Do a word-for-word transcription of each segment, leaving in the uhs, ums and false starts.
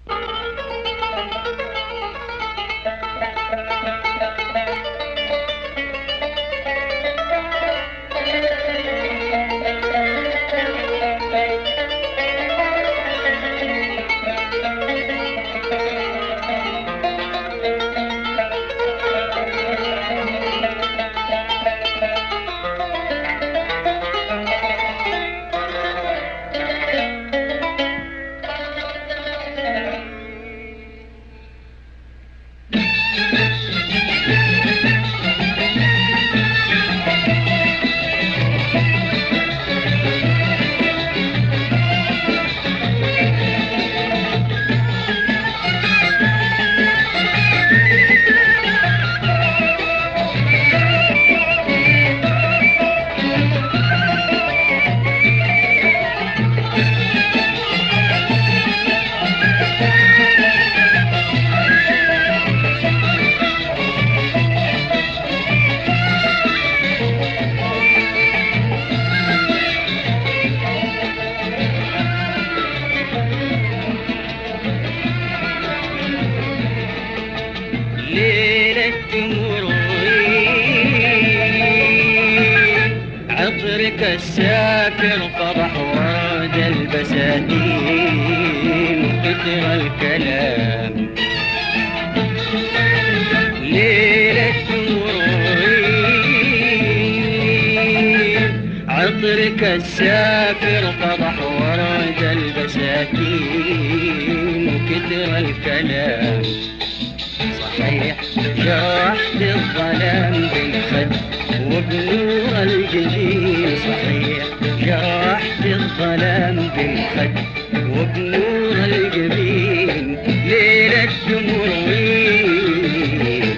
عطرك الساكر فرح ورد البساتين وكتر الكلام. ليلة مرورين عطرك الساكر فرح ورد البساتين وكتر الكلام. صحيح جرحت الظلام بالخد وبنور الجبين، صحيح جرحت الظلام بالخد وبنور الجبين. ليلة مرورين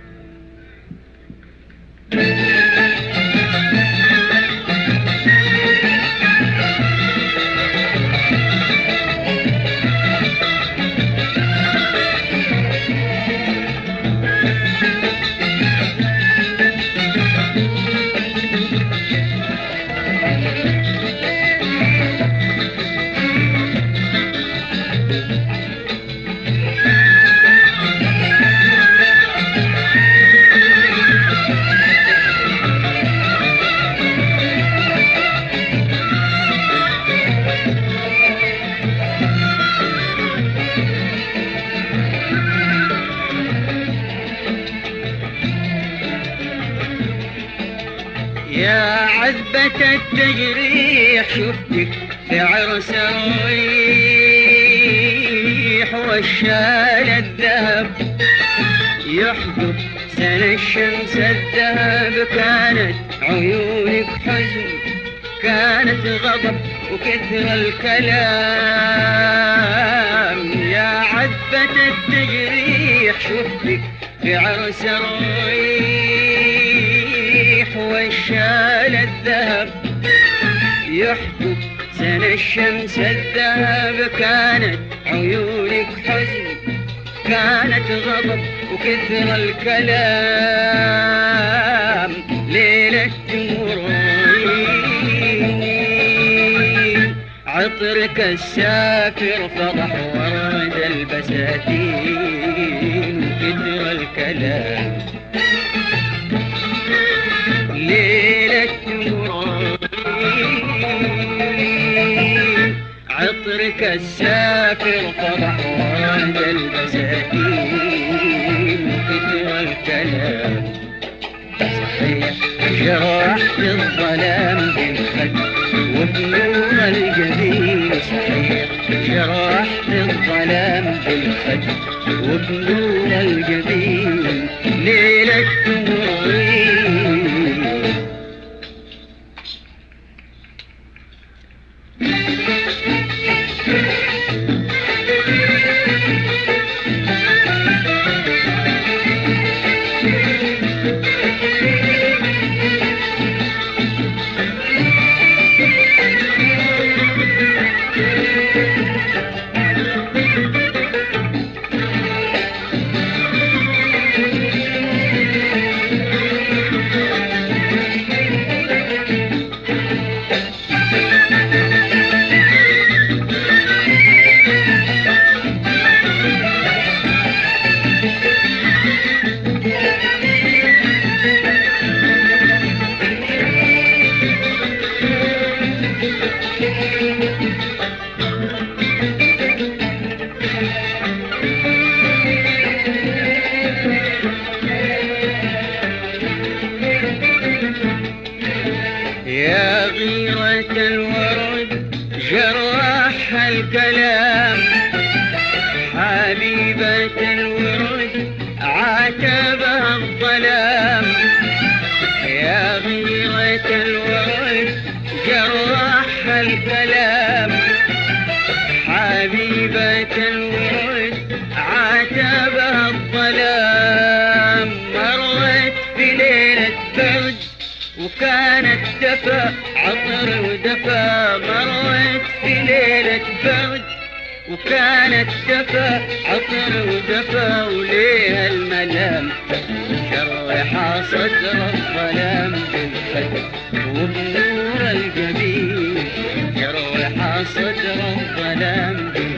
يا عذبة التجريح، شفتك في عرس الريح والشال الذهب يحجب سنة الشمس الذهب. كانت عيونك حزن، كانت غضب وكثر الكلام. يا عذبة التجريح، شفتك في عرس الريح والشال الذهب يحجب سنة الشمس الذهب. كانت عيونك حزن، كانت غضب وكثر الكلام. ليلة مرورين عطرك الساكر فضح ورد البساتين وكثر الكلام. ليلة مرورين عطرك الساكر فضح ورد البساتين وكثر الكلام. صحيح جرحت الظلام بالخد وبنور الجبين، صحيح جرحت الظلام بالخد وبنور الجبين. ليلة مرورين الورد عاتبها الظلام. مرت في ليلة برد وكانت دفا عطر ودفا. مرت في ليلة برد وكانت دفا عطر ودفا. وليها الملام شرح صدر الظلام بالخد وبنور الجبين. شرح صدر الظلام بالخد